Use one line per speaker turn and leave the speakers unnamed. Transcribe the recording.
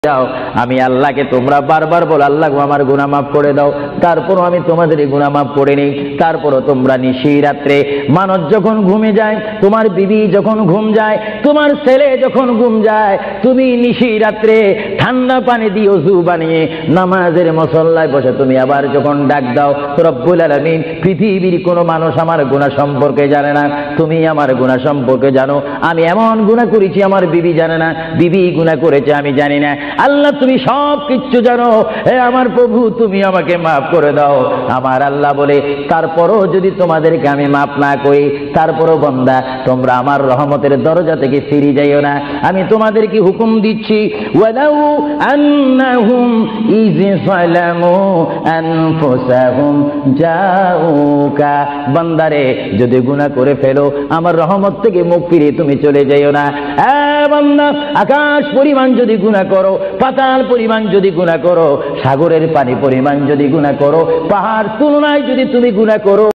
যাও। আমি আল্লাহকে তোমরা বারবার বলো আল্লাহ আমার গুনাহ মাফ করে দাও, তারপরও আমি তোমাদের গুনাহ মাফ করে নিই। তারপরও তোমরা নিশি রাত্রে মানুষ যখন ঘুমে যায়, তোমার বিবি যখন ঘুম যায়, তোমার ছেলে যখন ঘুম যায়, তুমি নিশি রাত্রে ঠান্ডা পানি দিয়ে ওযু বানিয়ে নামাজের মুসল্লায় বসে তুমি আবার যখন ডাক দাও রব্বুল আলামিন, পৃথিবীর কোনো মানুষ আমার গুনাহ সম্পর্কে জানে না, তুমি আমার গুনাহ সম্পর্কে জানো। আমি এমন গুনাহ করেছি আমার বিবি জানে না, বিবি গুনাহ করেছে আমি জানি না। আল্লাহ তুমি সব কিছু জানো, হে আমার প্রভু তুমি আমাকে মাফ করে দাও। আমার আল্লাহ বলে তারপরও যদি তোমাদেরকে আমি মাফ না করি, তারপরও বান্দা তোমরা আমার রহমতের দরজা থেকে ফিরে যাইও না। আমি তোমাদেরকে হুকুম দিচ্ছি, ওয়ালাউ আন্নাহুম ইয যালামু আনফুসাহুম জাউকা, বান্দারে যদি গুনাহ করে ফেলো আমার রহমত থেকে মুখ ফিরিয়ে তুমি চলে যাইও না। বান্দা আকাশ পরিমাণ যদি গুনাহ করো, পাতাল পরিমাণ যদি গুনাহ করো, সাগরের পানি পরিমাণ যদি গুনাহ করো, পাহাড় তুলনায় যদি তুমি গুনাহ করো,